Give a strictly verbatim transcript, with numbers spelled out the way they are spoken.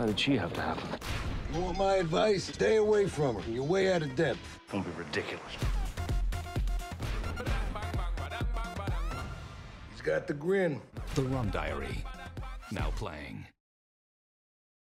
Why did she have to happen? You want my advice? Stay away from her. You're way out of depth. Don't be ridiculous. He's got the grin. The Rum Diary, now playing.